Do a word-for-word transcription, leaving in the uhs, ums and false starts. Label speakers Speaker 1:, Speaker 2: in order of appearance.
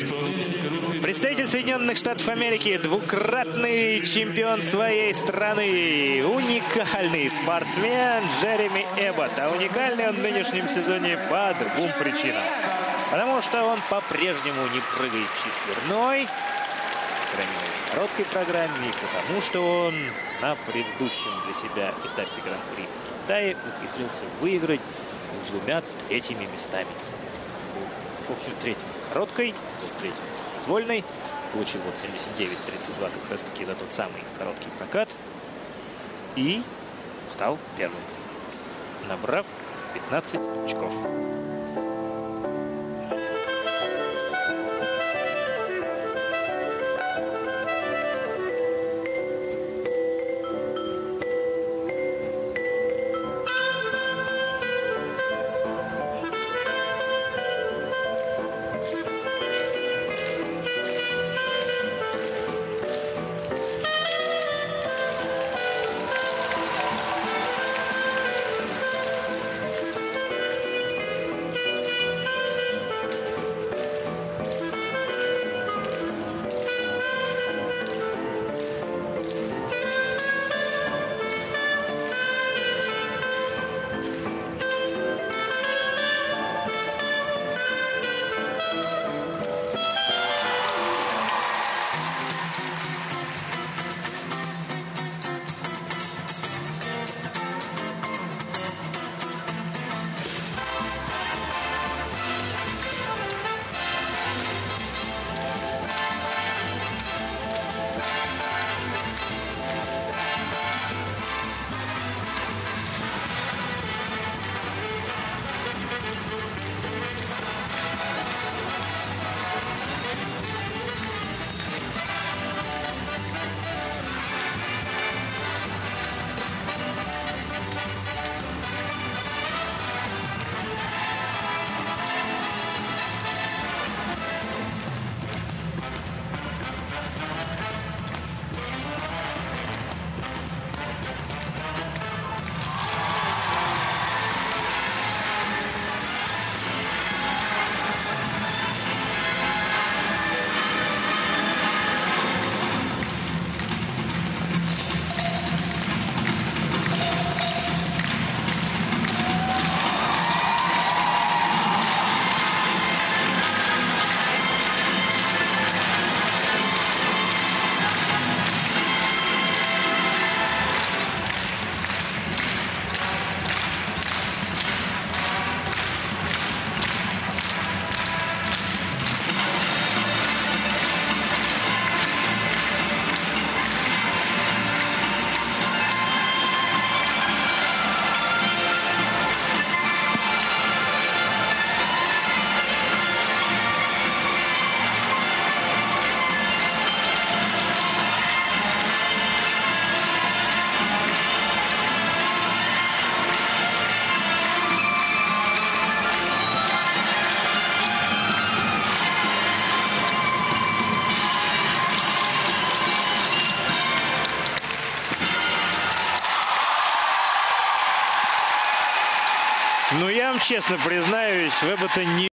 Speaker 1: Представитель Соединенных Штатов Америки, двукратный чемпион своей страны, уникальный спортсмен Джереми Эббот. А уникальный он в нынешнем сезоне по двум причинам. Потому что он по-прежнему не прыгает четверной, по крайней мере, в короткой программе, и потому что он на предыдущем для себя этапе Гран-при в Китае ухитрился выиграть с двумя третьими местами. В общем, третьим короткой, третьим вольной. Получил вот семьдесят девять тридцать два, как раз таки на тот самый короткий прокат. И стал первым, набрав пятнадцать очков. Ну, я вам честно признаюсь, в Эббота не